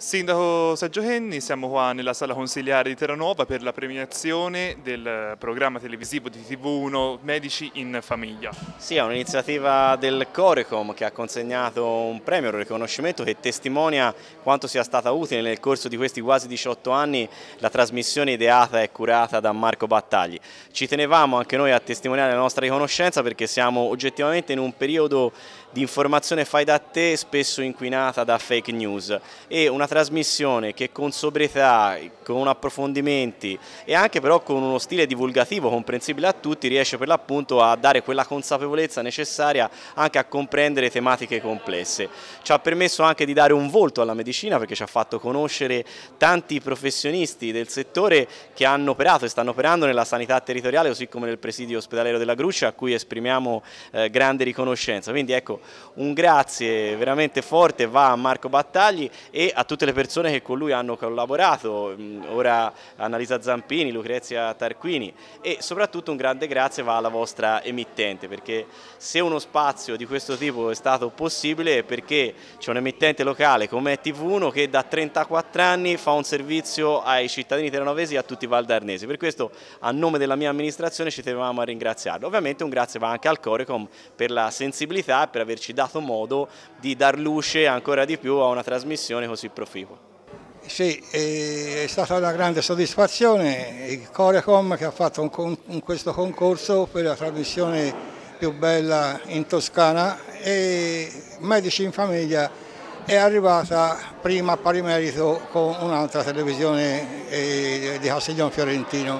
Sindaco Sergio Henni, siamo qua nella sala consiliare di Terranova per la premiazione del programma televisivo di TV1 Medici in Famiglia. Sì, è un'iniziativa del Corecom che ha consegnato un premio, un riconoscimento che testimonia quanto sia stata utile nel corso di questi quasi 18 anni la trasmissione ideata e curata da Marco Battagli. Ci tenevamo anche noi a testimoniare la nostra riconoscenza perché siamo oggettivamente in un periodo di informazione fai da te spesso inquinata da fake news e una trasmissione che con sobrietà, con approfondimenti e anche però con uno stile divulgativo comprensibile a tutti riesce per l'appunto a dare quella consapevolezza necessaria anche a comprendere tematiche complesse. Ci ha permesso anche di dare un volto alla medicina perché ci ha fatto conoscere tanti professionisti del settore che hanno operato e stanno operando nella sanità territoriale così come nel presidio ospedaliero della Gruccia a cui esprimiamo grande riconoscenza. Quindi ecco, un grazie veramente forte va a Marco Battagli e a tutte le persone che con lui hanno collaborato, ora Annalisa Zampini, Lucrezia Tarquini e soprattutto un grande grazie va alla vostra emittente perché se uno spazio di questo tipo è stato possibile è perché c'è un emittente locale come TV1 che da 34 anni fa un servizio ai cittadini terranovesi e a tutti i valdarnesi. Per questo a nome della mia amministrazione ci tenevamo a ringraziarlo. Ovviamente un grazie va anche al Corecom per la sensibilità e per averci dato modo di dar luce ancora di più a una trasmissione così proficua. Sì, è stata una grande soddisfazione il Corecom che ha fatto questo concorso per la trasmissione più bella in Toscana e Medici in Famiglia è arrivata prima a pari merito con un'altra televisione di Castiglion Fiorentino.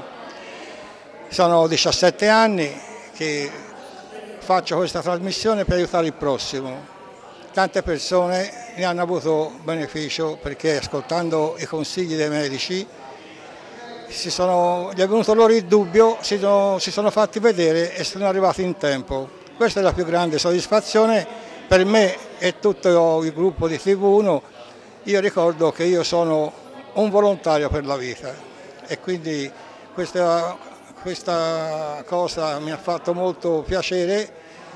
Sono 17 anni che faccio questa trasmissione per aiutare il prossimo. Tante persone ne hanno avuto beneficio perché ascoltando i consigli dei medici gli è venuto loro il dubbio, si sono fatti vedere e sono arrivati in tempo. Questa è la più grande soddisfazione per me e tutto il gruppo di TV1. Io ricordo che io sono un volontario per la vita e quindi questa cosa mi ha fatto molto piacere,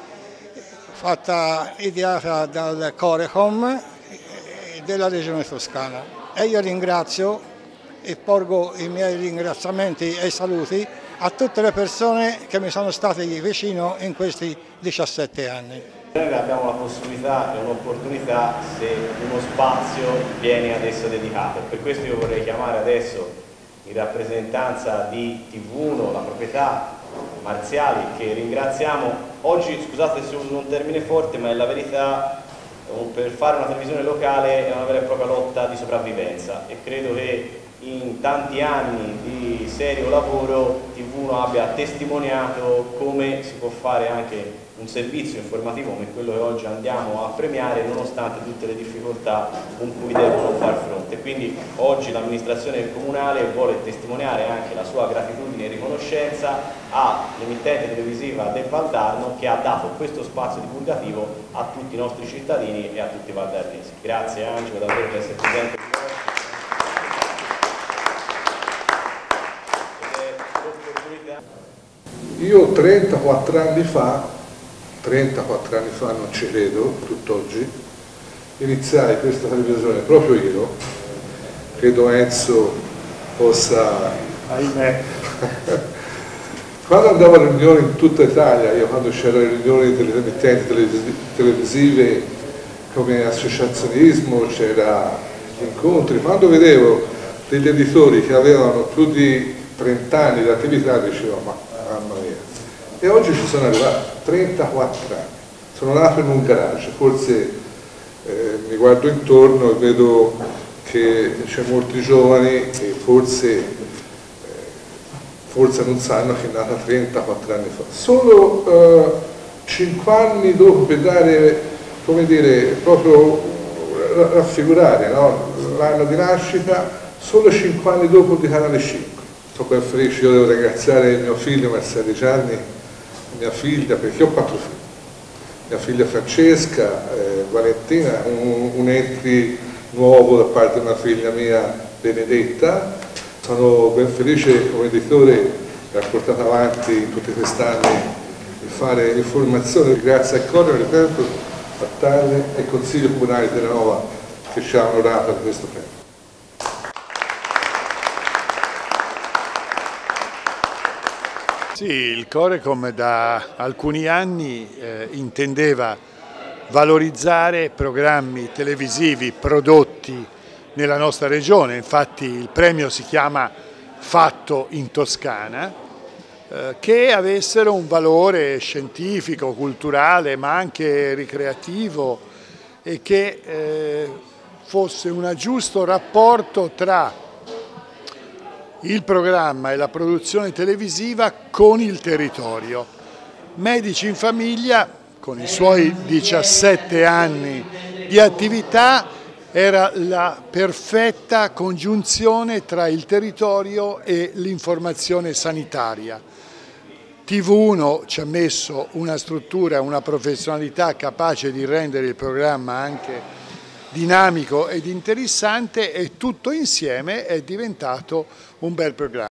fatta ideata dal Corecom della Regione Toscana. E io ringrazio e porgo i miei ringraziamenti e saluti a tutte le persone che mi sono state vicino in questi 17 anni. Noi abbiamo la possibilità e un'opportunità se uno spazio viene ad esso dedicato. Per questo io vorrei chiamare adesso in rappresentanza di TV1, la proprietà Marziali, che ringraziamo. Oggi, scusate se uso un termine forte, ma è la verità, per fare una televisione locale è una vera e propria lotta di sopravvivenza e credo che in tanti anni di serio lavoro TV1 abbia testimoniato come si può fare anche un servizio informativo come quello che oggi andiamo a premiare nonostante tutte le difficoltà con cui devono far fronte. Quindi oggi l'amministrazione comunale vuole testimoniare anche la sua gratitudine e riconoscenza all'emittente televisiva del Valdarno che ha dato questo spazio divulgativo a tutti i nostri cittadini e a tutti i valdarnesi. Grazie Angelo davvero per essere presente. Io 34 anni fa non ci credo, tutt'oggi, iniziai questa televisione proprio io, credo Enzo possa... Ahimè. Quando andavo a riunioni in tutta Italia, io quando c'erano riunioni delle emittenti televisive come associazionismo, c'era incontri, quando vedevo degli editori che avevano più di 30 anni di attività dicevo ma mamma mia. E oggi ci sono arrivati 34 anni, sono nato in un garage, forse mi guardo intorno e vedo che c'è molti giovani che forse non sanno che è nata 34 anni fa. Solo 5 anni dopo per dare, come dire, proprio raffigurare no? L'anno di nascita, solo 5 anni dopo di Canale 5. Sono ben felice, io devo ringraziare mio figlio Marcello Gianni, mia figlia, perché ho 4 figli, mia figlia Francesca, Valentina, un entry nuovo da parte di una figlia mia Benedetta. Sono ben felice come editore che ha portato avanti in tutti questi anni di fare informazione, grazie al Corecom, ripeto, Battaglia e il Consiglio Comunale di Terranova che ci ha onorato di questo premio. Sì, il Corecom da alcuni anni intendeva valorizzare programmi televisivi prodotti nella nostra regione, infatti il premio si chiama Fatto in Toscana, che avessero un valore scientifico, culturale ma anche ricreativo e che fosse un giusto rapporto tra il programma e la produzione televisiva con il territorio. Medici in Famiglia, con i suoi 17 anni di attività, era la perfetta congiunzione tra il territorio e l'informazione sanitaria. TV1 ci ha messo una struttura, una professionalità capace di rendere il programma anche dinamico ed interessante, e tutto insieme è diventato un bel programma.